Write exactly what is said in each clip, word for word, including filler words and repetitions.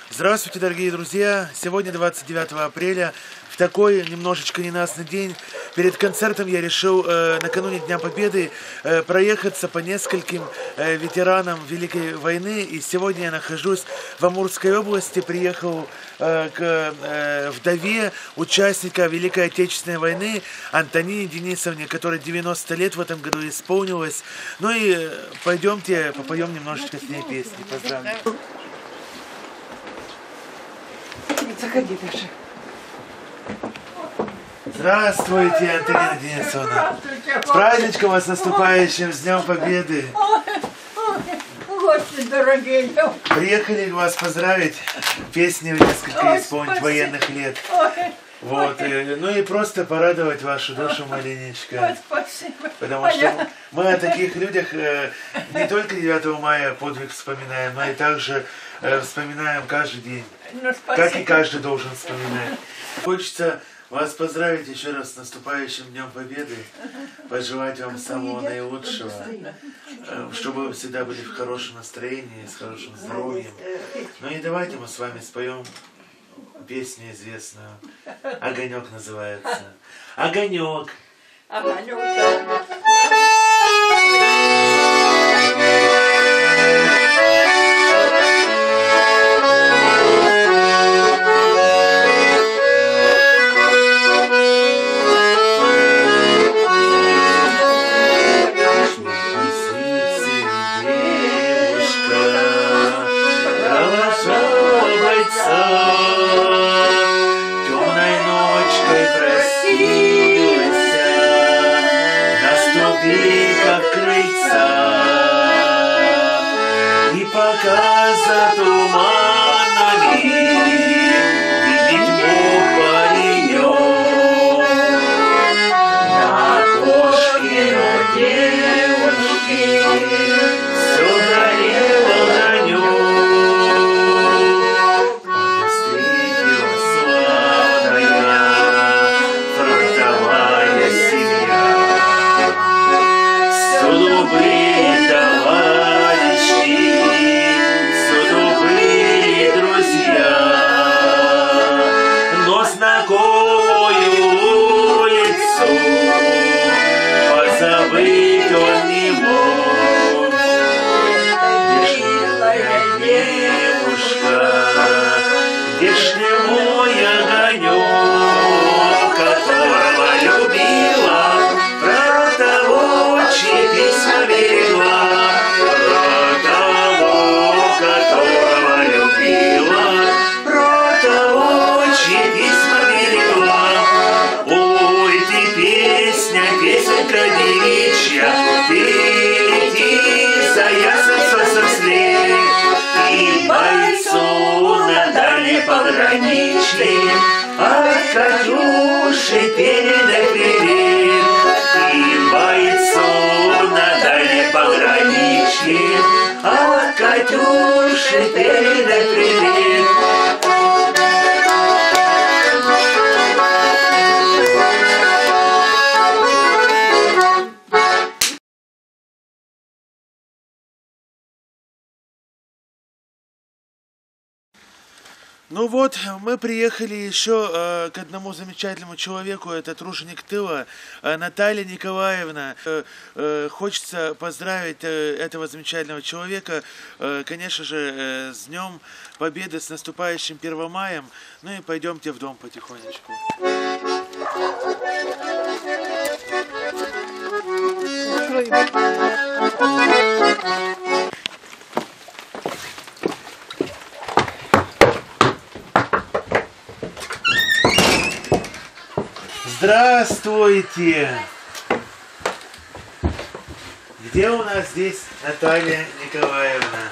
Здравствуйте, дорогие друзья! Сегодня двадцать девятое апреля, в такой немножечко ненастный день. Перед концертом я решил э, накануне Дня Победы э, проехаться по нескольким э, ветеранам Великой войны. И сегодня я нахожусь в Амурской области, приехал э, к э, вдове участника Великой Отечественной войны Антонине Денисовне, которой девяносто лет в этом году исполнилось. Ну и э, пойдемте попоем немножечко с ней песни. Поздравляю. Заходи, Даша. Здравствуйте, Антонина Денисовна. С праздничком вас наступающим, с Днем Победы. Ой, ой, гости дорогие. Приехали вас поздравить, песни несколько Ой, исполнить спасибо. военных лет. Ой, Вот, ой. и, ну и просто порадовать вашу душу маленечко. Ой, спасибо. Потому А что я- мы о таких людях э, не только девятого мая подвиг вспоминаем, но и также э, вспоминаем каждый день. Ну, спасибо. Как и каждый должен вспоминать. Хочется вас поздравить еще раз с наступающим Днем Победы, пожелать вам самого наилучшего, э, чтобы вы всегда были в хорошем настроении, с хорошим здоровьем. Ну и давайте мы с вами споем песню известную. «Огонек» называется. Огонек. Огонек. Пока за туманами видеть мог паренек на окошке у девушки все горело на нем. Встретила славная фронтовая семья, всюду были товарищи, всюду были друзья, но знакомую улицу позабыть он не мог. Где ж моя девушка, где ж не мой огонек, которого любила, про того, чьи письма берегла, про того, которого любила, про того, чьи письма берегла. Ой, ты песня, песенка девичья, ты лети за ясным солнцем вслед, и бойцу на дальней пограничной от Катюши передай привет. И бойцу на дальней пограничной от Катюши передай привет. Ну вот, мы приехали еще э, к одному замечательному человеку, это труженик тыла, э, Наталья Николаевна. Э, э, хочется поздравить э, этого замечательного человека, э, конечно же, э, с Днем Победы, с наступающим первым маем. Ну и пойдемте в дом потихонечку. Здравствуйте! Где у нас здесь Наталья Николаевна?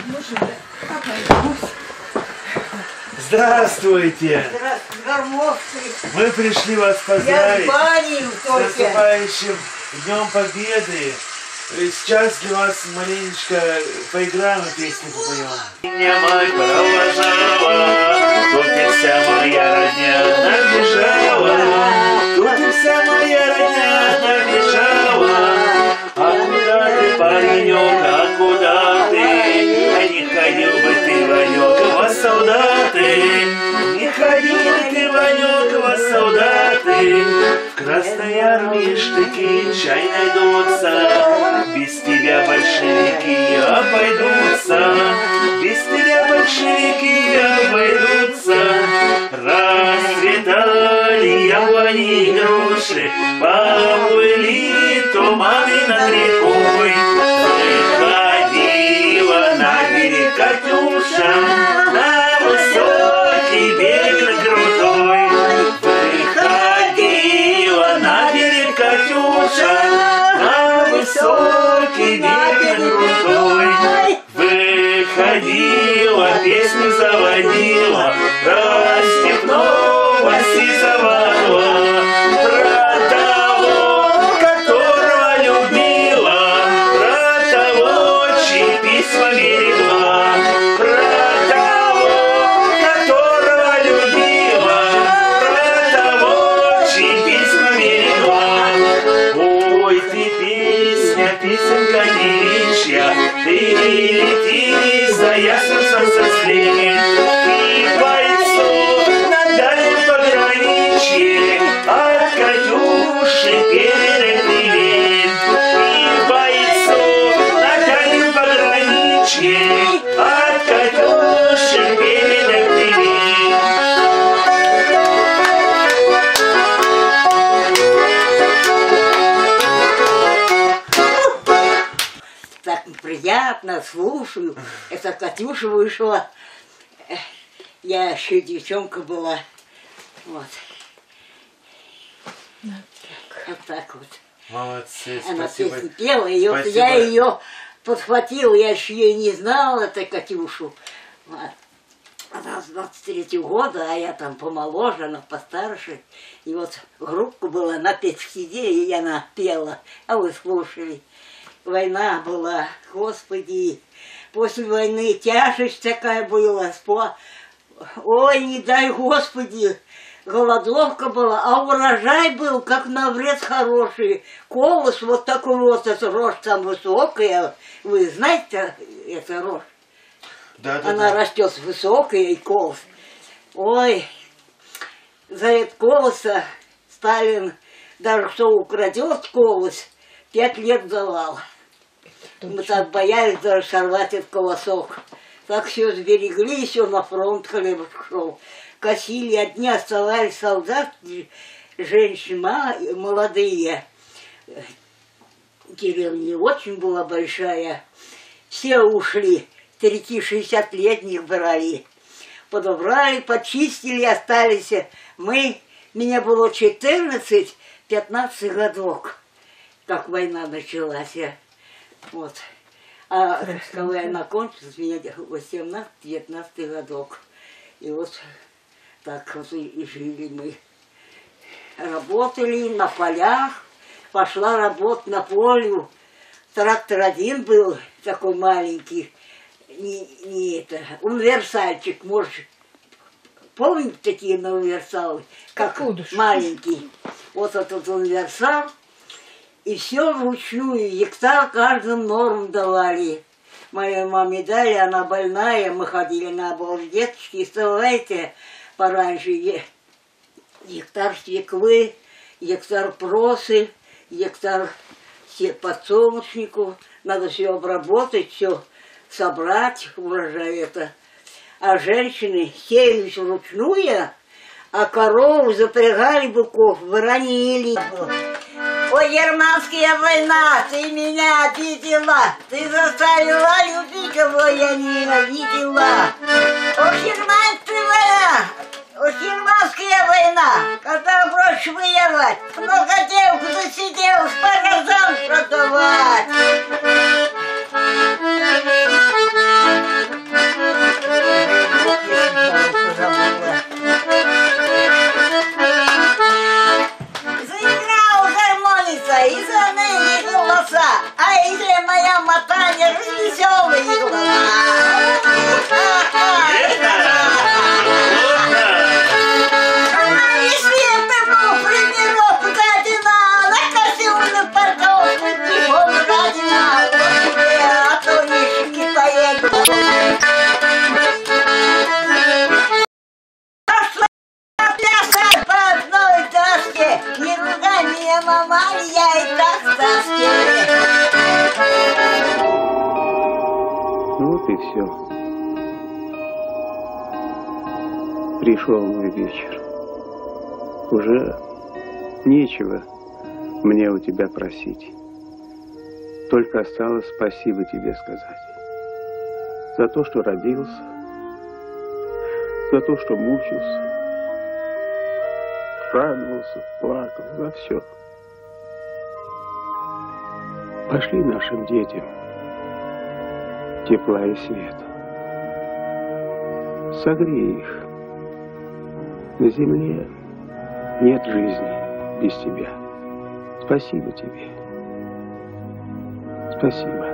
Здравствуйте! Здравствуйте. Мы пришли вас Я поздравить с баней с только. наступающим Днем Победы. И сейчас для вас маленечко поиграем и песню попоем. Меня мать провожала, тут и вся моя родня набежала, тут и вся моя родня набежала. А куда ты, паренек, а куда ты? А не ходил бы ты, военек, во солдат. В Красной Армии штыки чай найдутся, без тебя большевики обойдутся, без тебя большевики обойдутся. Расцветали яблони и груши, поплыли туманы над рекой. Выходила на берег Катюша, на высокий берег крутой. Выходила на берег Катюша, на высокий берег крутой. Выходила, песню заводила про степного сизого, про того, которого любила, про того, чьи письма берегла, про того, которого любила, про того, чьи письма берегла. Ой, ты песня, песенка девичья, ты лети за ясным солнцем и бойцов на дальнем пограничье от Катюши переплыли. И бойцов на дальнем пограничье от Катюши переплыли. Так приятно, слушаю. Это Катюша вышла. Я еще девчонка была. Вот. Вот так вот. Молодцы, Она спасибо. песню пела, и вот Спасибо. я ее подхватила, я еще ее не знала, это Катюшу. Вот. Она с двадцать третьего года, а я там помоложе, она постарше. И вот группа была на пятидесятиде, и она пела, а вы слушали. Война была, Господи, после войны тяжесть такая была, спо... ой, не дай Господи, голодовка была, а урожай был, как на вред хороший, колос вот такой вот, это рожь там высокая, вы знаете, это рожь, Да, да, она да. растет высокая и колос, ой, за это колоса Сталин, даже кто украдет колос, пять лет давал. Мы так боялись даже сорвать этот колосок. Так все сберегли, все на фронт хлеб шел. Косили, одни оставались солдат, женщины молодые. Деревня очень была большая. Все ушли, тридцать-шестьдесят-летних брали. Подобрали, почистили, остались. Мы, меня было четырнадцать-пятнадцать годов, как война началась. Вот. А когда война кончилась, меня восемнадцать-девятнадцать годов. И вот так вот и жили мы. Работали на полях, пошла работать на поле. Трактор один был, такой маленький, не, не это, универсальчик, может, помните такие на универсалы, как маленький. Вот этот универсал. И все вручную, гектар каждым норм давали. Моей маме дали, она больная, мы ходили на обоз деточки, вставайте пораньше. Гектар свеклы, гектар просы, гектар подсолнечников. Надо все обработать, все собрать, урожай это. А женщины сеялись вручную, а корову запрягали быков, выронили. Ой, германская война, ты меня обидела, ты заставила любить, кого я ненавидела. О, германская война, о, германская война, когда брось воевать, много девок засидел, по глазам продавать. И за ныне голоса, а если моя мотанья веселые глаза. А если это был примерок Гадина, на косилу на портал, телефон Гадина. все. Пришел мой вечер. Уже нечего мне у тебя просить. Только осталось спасибо тебе сказать. За то, что родился, за то, что мучился, радовался, плакал, за все. Пошли нашим детям тепла и света. Согрей их. На земле нет жизни без тебя. Спасибо тебе. Спасибо.